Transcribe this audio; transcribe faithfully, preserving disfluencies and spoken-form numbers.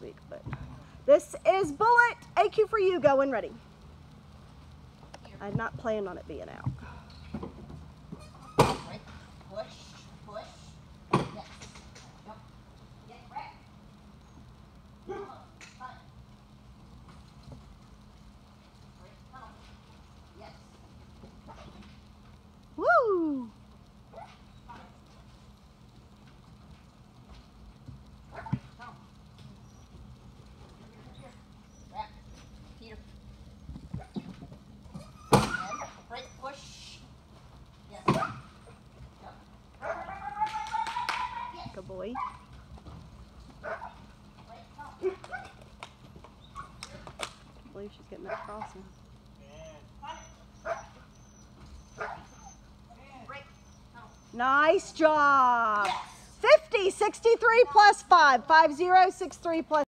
week, but this is Bullet. A Q for you. Go when ready. I'm not planning on it being out. Right. Push, push. Yes. Yep. Get back. Come on. Come on. Right. Come on. Yes. Woo! Peter. Break, push. Yes. Good boy. I believe she's getting that crossing. Nice job. Yes. fifty, sixty-three plus five. five zero, six three plus